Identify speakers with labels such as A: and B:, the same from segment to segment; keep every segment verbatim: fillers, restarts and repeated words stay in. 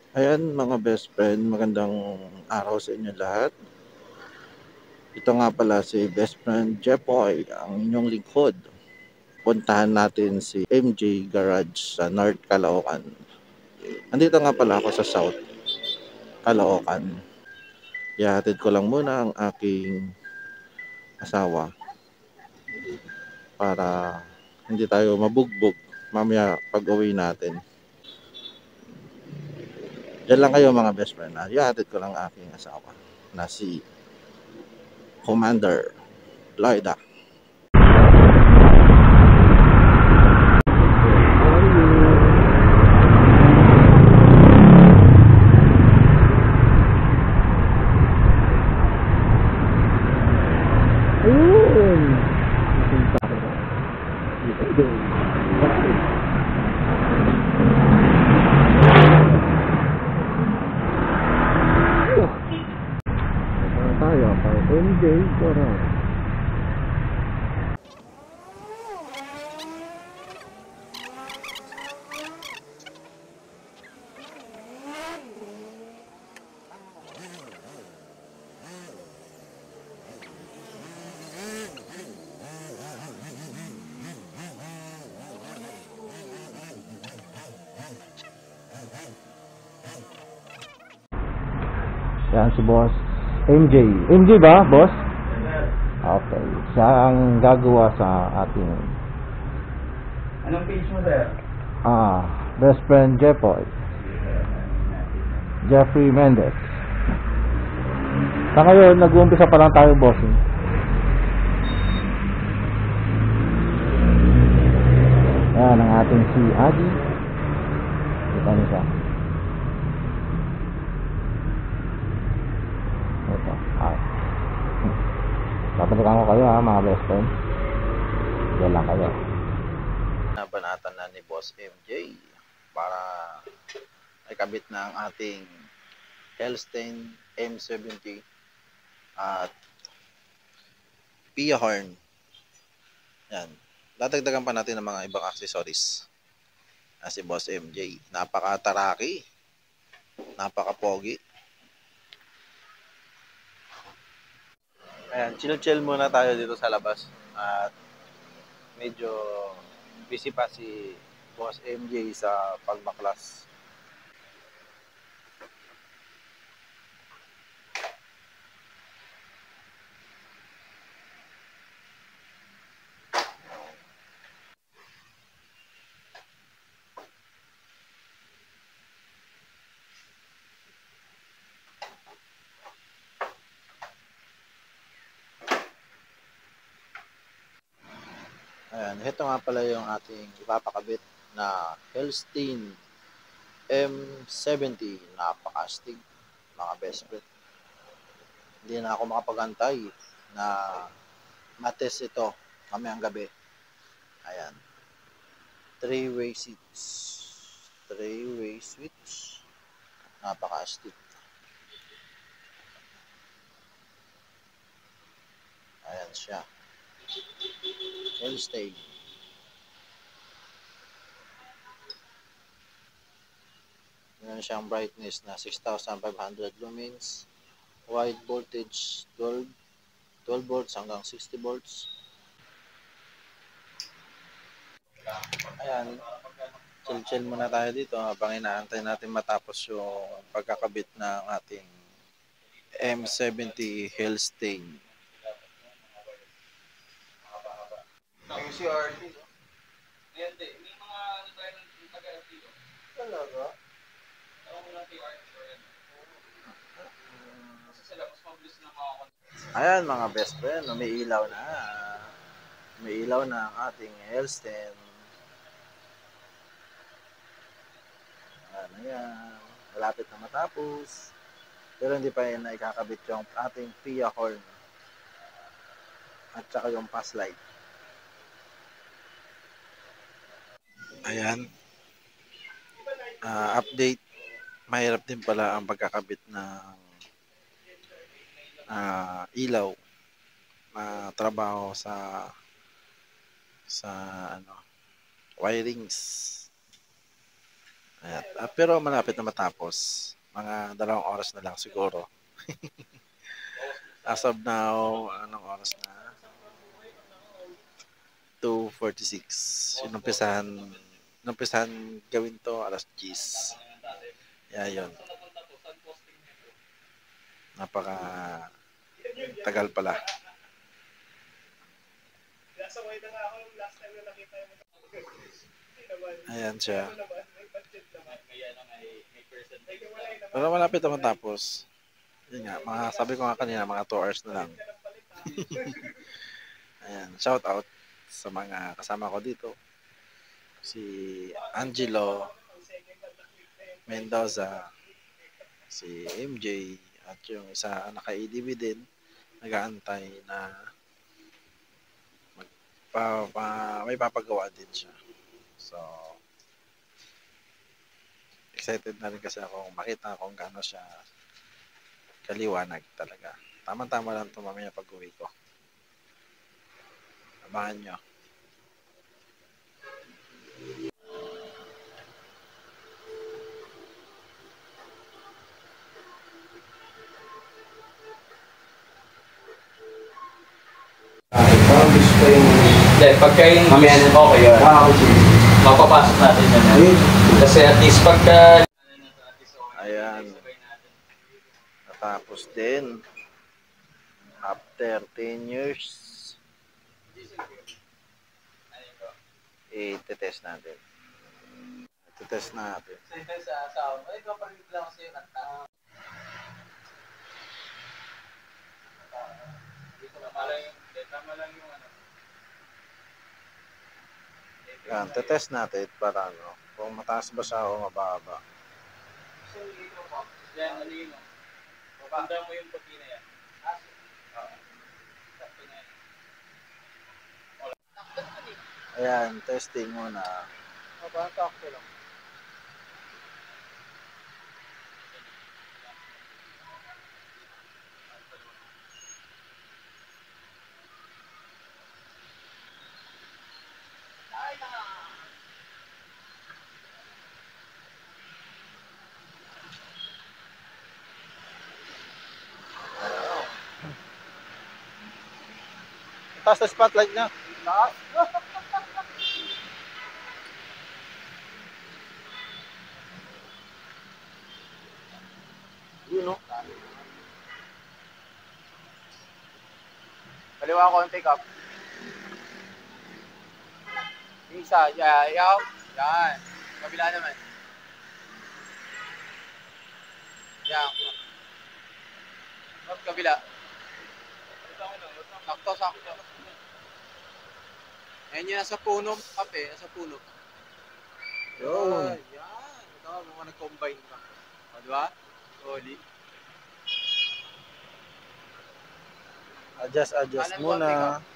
A: Ayan mga best friend, magandang araw sa inyo lahat. Ito nga pala si best friend Jepoy, ang inyong lingkod. Puntahan natin si M J Garage sa North Caloocan. Andito nga pala ako sa South Caloocan. Ihahatid ko lang muna ang aking asawa para hindi tayo mabugbog mamaya pag uwi natin. Diyan lang kayo mga best friend. Ha? Ihahatid ko lang ang aking asawa na si Commander Lloyda.
B: Ayun. Punta ko. Dito. Saan tayo? Kay M J Garage. Yan si boss M J. M J ba, boss? Okay. Siya ang gagawa sa ating
C: Anong page mo, sir?
B: ah, best friend Jepoy. Jeffrey Mendez. Sa ngayon, nag-uumpisa pa lang tayo, boss. Yan ang ating si Adi. Kita niyo siya. Ito. Ah. Tatalikan ko kayo ha, mga best friend. Yan lang kayo.
A: Nabanatan na ni Boss M J para ikabit na ang ating Hellstein M seventy at Pia horn. Yan. Dadagdagan pa natin ng mga ibang accessories. Na si Boss M J. Napaka-taraki. Napaka-pogi. Ayan, chill-chill muna tayo dito sa labas. At medyo busy pa si Boss M J sa pagbaklas. Ayan, ito nga pala yung ating ipapakabit na Hellstein M seventy. Napaka-astig, mga best friend. Hindi na ako makapagantay na matest ito mamayang gabi. Ayan. Three-way seats. Three-way switch. Napaka-astig. Ayan siya. Hellstein. Meron siyang brightness na six thousand five hundred lumens. Wide voltage twelve, twelve volts hanggang sixty volts. Ayan. Chill-chill muna tayo dito habang inaantay natin matapos yung pagkakabit ng ating M seventy Hellstein. Yung C R T, no? Hindi, may mga ano tayo ng taga-F T O. Talaga? Ako muna kay R T O yan. Kasi sila mas mabilis na mga Ayan mga best friend, umiilaw na. Umiilaw na ang ating Hellstein. Ayan, ayan. Malapit na matapos. Pero hindi pa yun na ikakabit yung ating Pia horn. At saka yung pass light. Ayan. Uh, update. Mahirap din pala ang pagkakabit ng uh, ilaw na trabaho sa sa ano wirings. Ayan. Ah, pero malapit na matapos. Mga dalawang oras na lang siguro. As of now, anong oras na? two forty-six. Inumpisahan, inumpisahan gawin to alas diyes. Yeah, yun. Napaka tagal pala. Ayan siya. Pero malapit na matapos. Yun nga, mga, sabi ko nga kanina, mga two hours na lang. Ayan, shout out sa mga kasama ko dito. Si Angelo Mendoza, si M J, at yung isa naka-A D B din, nag-aantay na magpa, pa, may papagawa din siya. So, excited na rin kasi ako makita kung gaano siya kaliwanag talaga. Tama-tama lang ito mamaya pag-uwi ko. Abangan nyo.
C: Parang gusto ko yung... Hindi, pagka yung
B: Mamaya na.
C: okay yun.
B: Ah, okay.
C: Mapapasok natin yun.
B: Ayun.
C: Kasi at least pagka...
A: Ayan. Natapos din. After ten years, i-test natin. I-test natin.
C: Sa sound, ay, kapag lang kasi yung kanta. Tama lang yung, tama lang yung ano.
A: Yan, test natin para ano, kung mataas ba siya o mababa.
C: Yan, ano yun? Pagkanda mo yung puti na yan.
A: Ayan, testing muna.
C: Parang takto lang.
A: Taas na spotlight niya.
C: Taas?
A: Yun no?
C: Kaliwa konti, Kap. Isa, yeah, yaw. Yan. Kabila naman. Yan. Kap, kabila. Sakto, sakto. Yan yung nasa puno, Kap eh. Nasa puno.
A: Yun.
C: Yan. Ito, mga nag-combine ka. O, diba? Solid.
A: Adjust, adjust
C: Kanan
A: muna.
C: konti, Kap.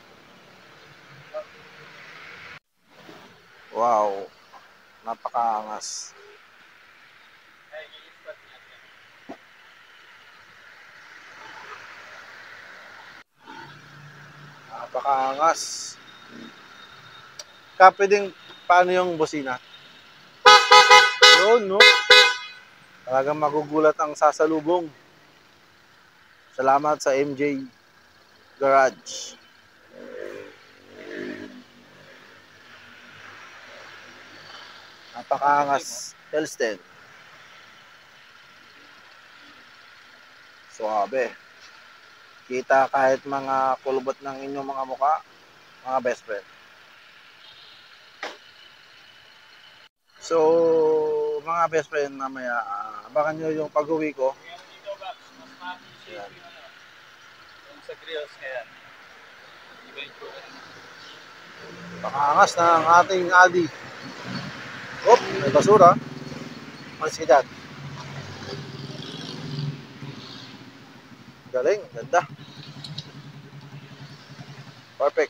A: Wow. Napakaangas. Napakaangas. Kape din, paano yung busina? Yun, no? Talagang magugulat ang sasalubong. Salamat sa M J Garage. Napakaangas. Hellsten. Suabe. Kita kahit mga kulubot ng inyong mga muka, mga best friend. So, mga best friend, mamaya, uh, abangan nyo yung pag-uwi ko. Ayan.
C: Sa grills kaya.
A: Pakangas na ang ating Adi. Oh, may basura. Malis ka dyan. Galing, ganda. Perfect.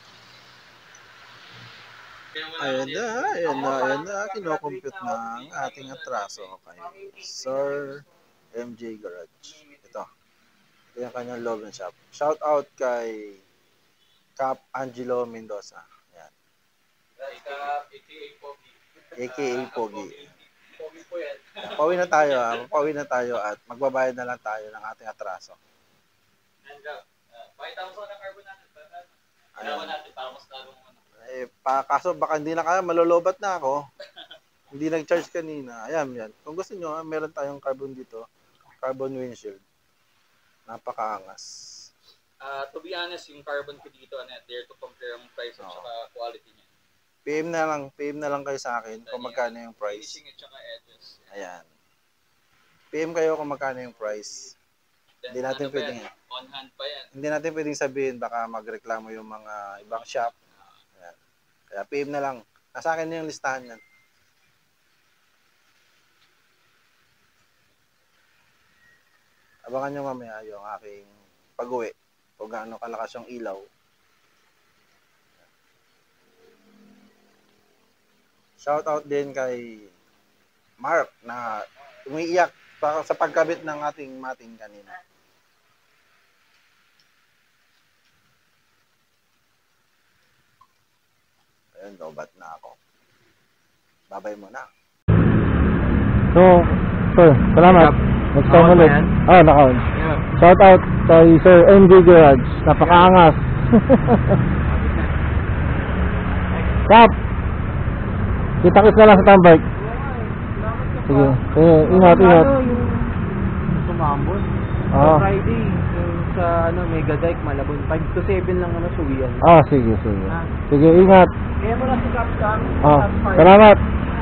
A: Ayan na, ayan na, ayan na. Kinocompute na ang ating atraso kay Sir M J Garage. Ito. Ito yung kanyang love and shop. Shout out kay Cap Angelo Mendoza. Ayan. A K A Pogi.
C: Pogi po yan.
A: Pauwi na tayo, ah. Pauwi na tayo at magbabayad na lang tayo ng ating atraso.
C: And, uh, pakita mo sa ng carbon natin. Alawan natin para mas lalong ano.
A: Eh, pa, kaso baka hindi na kaya, malolobat na ako. Hindi nag-charge kanina. Ayan, yan. Kung gusto nyo, ah, meron tayong carbon dito. Carbon windshield. Napakaangas.
C: Uh, to be honest, yung carbon ko dito, ano, there to compare ang price at
A: Oo.
C: saka quality niya.
A: P M na lang, P M na lang kayo sa akin kung magkano yung price.
C: Finishing at saka edges.
A: Ayan. P M kayo kung magkano yung price.
C: Then,
A: Hindi natin
C: ano pa
A: pwedeng,
C: yan? On hand pa yan.
A: hindi natin pwedeng sabihin baka magreklamo yung mga ibang shop. Ayan. Kaya P M na lang. Nasa akin na yung listahan yan. Abangan nyo mamaya yung aking pag-uwi. Kung gaano kalakas yung ilaw. Shout out din kay Mark na umiiyak para sa pagkabit ng ating mating kanina. Ayun, lobat na ako. Babay mo na.
B: So, sir, salamat. Next time
C: Naka-on ba
B: ulit.
C: yan?
B: Ah, naka-on.
C: Yeah.
B: Shout out kay Sir M J Garage. Napakaangas. Kap! Kita-kits na lang sa tambay. Sige. Eh, ingat, ingat.
D: Tumambon.
B: Ah.
D: Friday, yung sa ano, Mega Dike, Malabon. five to seven lang naman suwian.
B: Ah, sige, sige.
D: Ah.
B: Sige, ingat.
D: Kaya mo na si Captain.
B: Ah, salamat.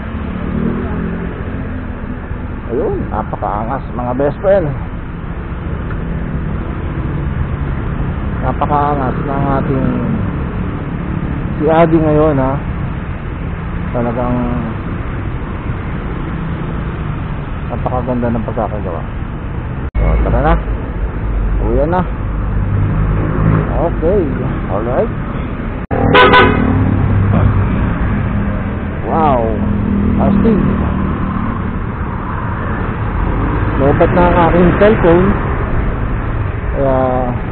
B: Ayun, napakaangas mga best friend. Napakaangas ng ating si Adi ngayon, ha. Talagang napakaganda ng pagkakagawa. So, tara na. Uwi na. Okay, alright. Wow, astig. Lobat na ang aking cellphone. Kaya